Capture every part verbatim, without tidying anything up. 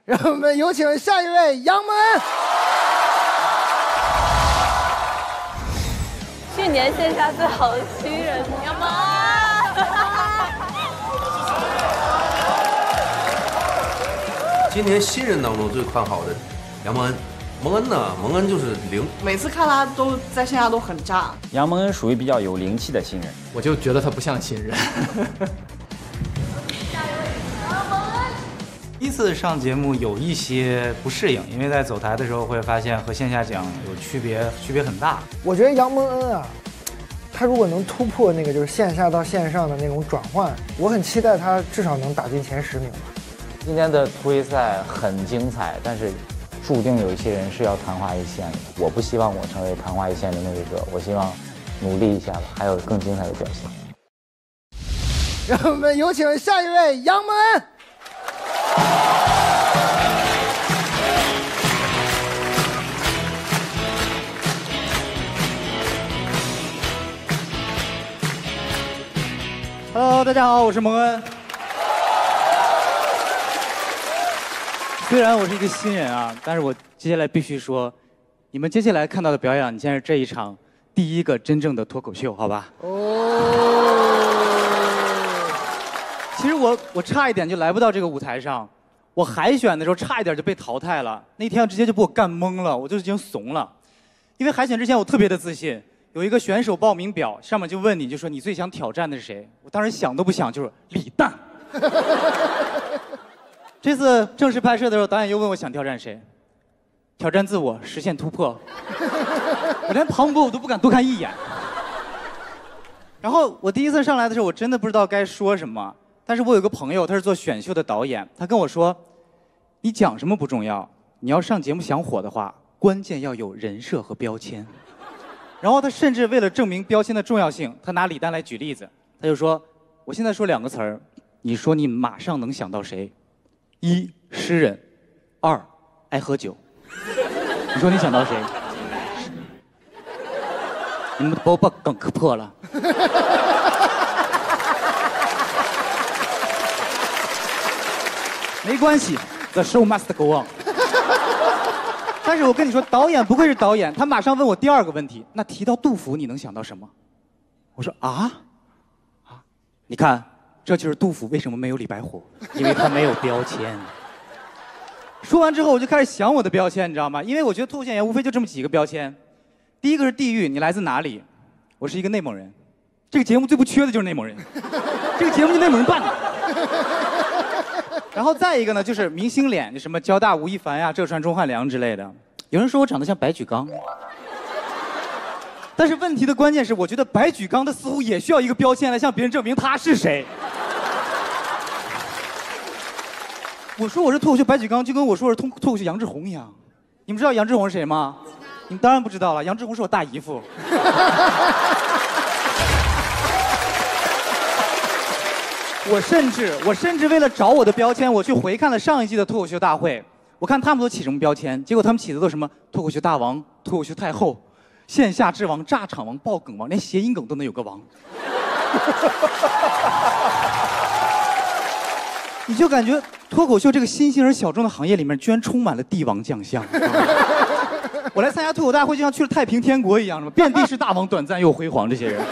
让我们有请下一位杨蒙恩。 去年线下最好的新人，杨蒙恩。 今年新人当中最看好的杨蒙恩。蒙恩呢？蒙恩就是零， 每次看他都在线下都很炸。 杨蒙恩属于比较有灵气的新人， 我就觉得他不像新人。 第一次上节目有一些不适应，因为在走台的时候会发现和线下讲有区别，区别很大。 我觉得杨蒙恩啊，他如果能突破那个就是线下到线上的那种转换，我很期待他至少能打进前十名吧。 今天的突围赛很精彩，但是注定有一些人是要昙花一现的。我不希望我成为昙花一现的那一个，我希望努力一下吧，还有更精彩的表现。 让我们有请下一位杨蒙恩。 Hello， 大家好，我是蒙恩。虽然我是一个新人啊，但是我接下来必须说，你们接下来看到的表演，你现在是这一场第一个真正的脱口秀，好吧？哦。其实我我差一点就来不到这个舞台上，我海选的时候差一点就被淘汰了，那天直接就被我干懵了，我就已经怂了。因为海选之前我特别的自信，有一个选手报名表，上面就问你，就说你最想挑战的是谁？我当时想都不想，就是李诞。这次正式拍摄的时候，导演又问我想挑战谁，挑战自我，实现突破。我连庞博我都不敢多看一眼。然后我第一次上来的时候，我真的不知道该说什么。但是我有个朋友，他是做选秀的导演，他跟我说，你讲什么不重要，你要上节目想火的话，关键要有人设和标签。然后他甚至为了证明标签的重要性，他拿李诞来举例子，他就说，我现在说两个词儿，你说你马上能想到谁？一诗人，二爱喝酒。你说你想到谁？你们把我把梗磕破了。没关系 ，The show must go on。但是我跟你说，导演不愧是导演，他马上问我第二个问题，那提到杜甫，你能想到什么？我说啊啊，你看。这就是杜甫为什么没有李白火，因为他没有标签。说完之后，我就开始想我的标签，你知道吗？因为我觉得脱口秀演员无非就这么几个标签。第一个是地域，你来自哪里？我是一个内蒙人。这个节目最不缺的就是内蒙人，这个节目就内蒙人办的。然后再一个呢，就是明星脸，就什么交大吴亦凡呀、浙传钟汉良之类的。有人说我长得像白举纲。但是问题的关键是，我觉得白举纲的似乎也需要一个标签来向别人证明他是谁。我说我是脱口秀白举纲，就跟我说我是脱脱口秀杨志宏一样。你们知道杨志宏是谁吗？你们当然不知道了，杨志宏是我大姨夫。我甚至我甚至为了找我的标签，我去回看了上一季的脱口秀大会，我看他们都起什么标签，结果他们起的都什么脱口秀大王、脱口秀太后。线下之王、炸场王、爆梗王，连谐音梗都能有个王。你就感觉脱口秀这个新兴而小众的行业里面，居然充满了帝王将相。我来参加脱口大会，就像去了太平天国一样，什么遍地是大王，短暂又辉煌，这些人。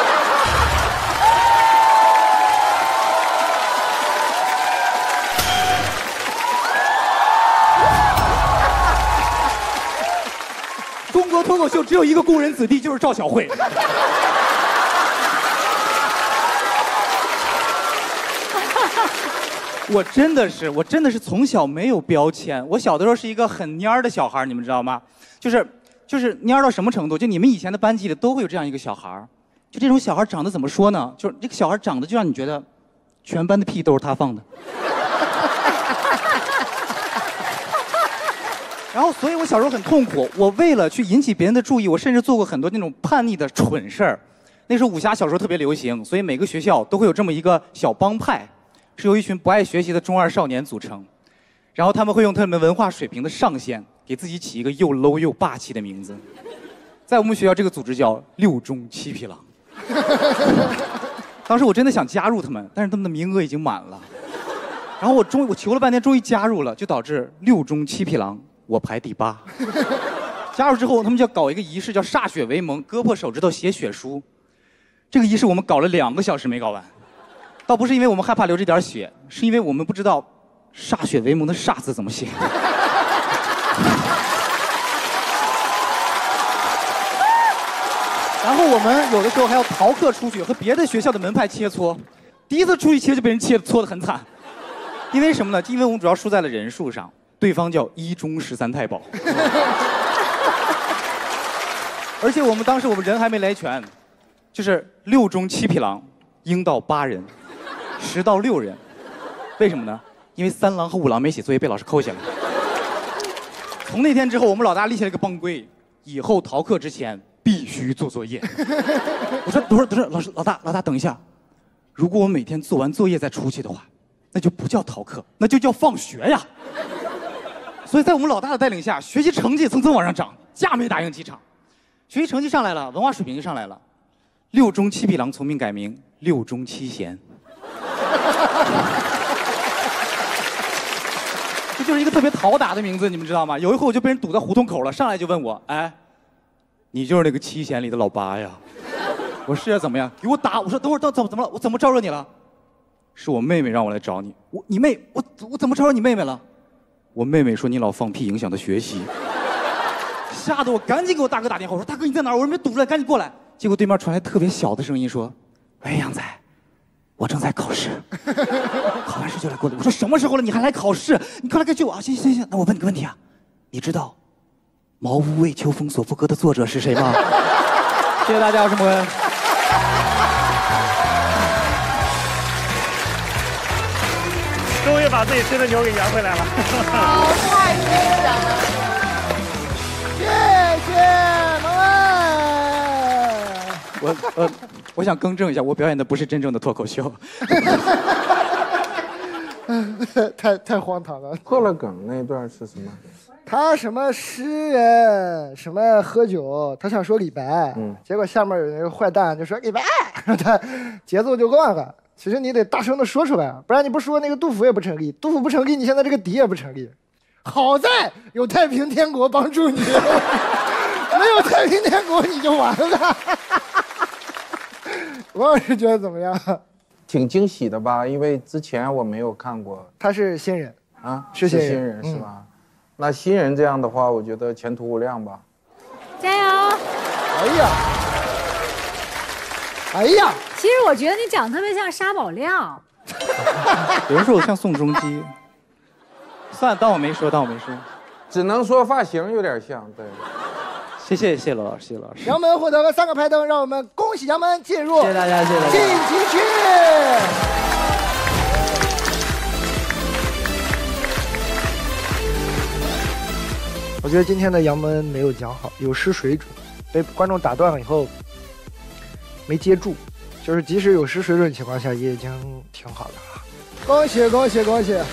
中国脱口秀只有一个工人子弟，就是赵小慧。我真的是，我真的是从小没有标签。我小的时候是一个很蔫儿的小孩，你们知道吗？就是就是蔫儿到什么程度？就你们以前的班级里都会有这样一个小孩，就这种小孩长得怎么说呢？就是这个小孩长得就让你觉得，全班的屁都是他放的。然后，所以我小时候很痛苦。我为了去引起别人的注意，我甚至做过很多那种叛逆的蠢事儿。那时候武侠小说特别流行，所以每个学校都会有这么一个小帮派，是由一群不爱学习的中二少年组成。然后他们会用他们文化水平的上限，给自己起一个又 low 又霸气的名字。在我们学校，这个组织叫六中七匹狼。当时我真的想加入他们，但是他们的名额已经满了。 然后我终于我求了半天，终于加入了，就导致六中七匹狼，我排第八。加入之后，他们就要搞一个仪式，叫歃血为盟，割破手指头写血书。这个仪式我们搞了两个小时没搞完，倒不是因为我们害怕流这点血，是因为我们不知道歃血为盟的歃字怎么写。然后我们有的时候还要逃课出去和别的学校的门派切磋，第一次出去切就被人切搓得很惨，因为什么呢？因为我们主要输在了人数上，对方叫一中十三太保，而且我们当时我们人还没来全，就是六中七匹狼，应到八人，十到六人，为什么呢？因为三郎和五郎没写作业被老师扣下来。从那天之后，我们老大立下了一个帮规，以后逃课之前必须做作业。我说等会儿等会儿，老师老大老大等一下，如果我每天做完作业再出去的话，那就不叫逃课，那就叫放学呀。所以在我们老大的带领下，学习成绩蹭蹭往上涨，架没打赢几场，学习成绩上来了，文化水平就上来了。六中七匹狼从命改名六中七贤。这就是一个特别讨打的名字，你们知道吗？有一回我就被人堵在胡同口了，上来就问我，哎，你就是那个七贤里的老八呀？我是啊，怎么样？给我打！我说等会儿，等怎么怎么了？我怎么招惹你了？是我妹妹让我来找你。我你妹我我怎么招惹你妹妹了？我妹妹说你老放屁影响她学习，吓得我赶紧给我大哥打电话。我说大哥你在哪儿？我说没堵出来，赶紧过来。结果对面传来特别小的声音说：“喂，杨仔，我正在考试，考完试就来过来。”我说什么时候了？你还来考试？你快来快救我啊！行行行，那我问你个问题啊，你知道《茅屋为秋风所赋歌》的作者是谁吗？谢谢大家，我是莫恩。 终于把自己吃的牛给圆回来了。 好，太欣赏了。 谢谢蒙恩。 我呃，我想更正一下，我表演的不是真正的脱口秀。 太太荒唐了。 破了梗那一段是什么？ 他什么诗人，什么喝酒，他想说李白，嗯，结果下面有那个坏蛋就说李白，他节奏就乱了。其实你得大声的说出来，不然你不说那个杜甫也不成立，杜甫不成立，你现在这个底也不成立。好在有太平天国帮助你，没有太平天国你就完了。王老师觉得怎么样？ 挺惊喜的吧，因为之前我没有看过。 他是新人啊， 是新人， 新人是吧？嗯，那新人这样的话，我觉得前途无量吧。 加油！ 哎呀，哎呀！ 其实我觉得你长得特别像沙宝亮。 有人说我像宋仲基，算了，当我没说，当我没说。 只能说发型有点像，对。 谢谢谢罗老师，谢罗老师。 杨门获得了三个排灯，让我们恭喜杨门进入。 谢谢大家，谢谢大家。 晋级区。我觉得今天的杨门没有讲好，有失水准，被观众打断了以后没接住，就是即使有失水准的情况下，也已经挺好的了。恭喜恭喜恭喜！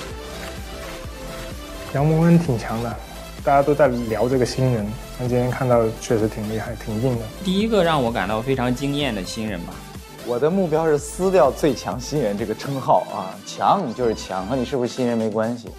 杨蒙恩挺强的，大家都在聊这个新人，但今天看到确实挺厉害，挺硬的。 第一个让我感到非常惊艳的新人吧。 我的目标是撕掉最强新人这个称号啊，强就是强，和你是不是新人没关系。